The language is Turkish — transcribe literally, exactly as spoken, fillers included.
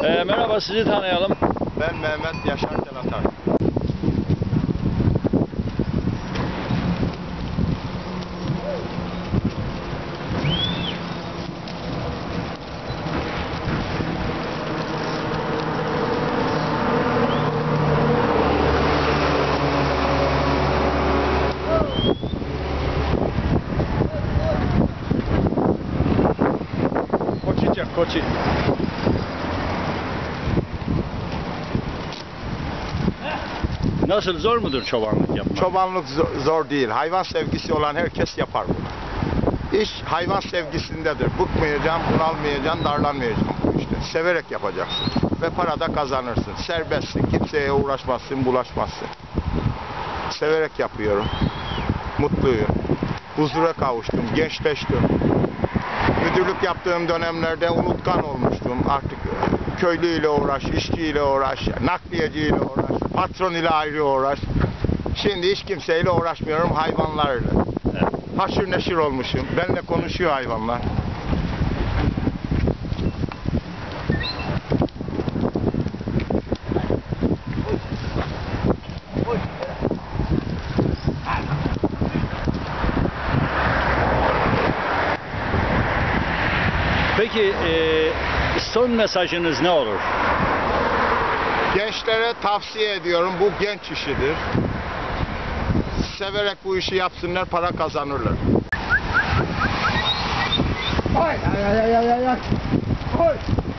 Ee, merhaba, sizi tanıyalım. Ben Mehmet Yaşar Delatar. Koçi, Koçi. Nasıl, zor mudur çobanlık yapmak? Çobanlık zor değil. Hayvan sevgisi olan herkes yapar bunu. İş hayvan sevgisindedir. Bıkmayacaksın, bunalmayacaksın, darlanmayacaksın bu işte. Severek yapacaksın. Ve para da kazanırsın. Serbestsin. Kimseye uğraşmazsın, bulaşmazsın. Severek yapıyorum. Mutluyum. Huzura kavuştum. Gençleştim. Müdürlük yaptığım dönemlerde unutkan olmuştum. Artık köylüyle uğraş, işçiyle uğraş, nakliyeciyle uğraş, patron ile ayrı uğraş. Şimdi hiç kimseyle uğraşmıyorum, hayvanlarla. Evet. Haşır neşir olmuşum. Benimle konuşuyor hayvanlar. Peki e, son mesajınız ne olur? Gençlere tavsiye ediyorum, bu genç işidir. Severek bu işi yapsınlar, para kazanırlar. Ay ay ay ay ay ay. Koy.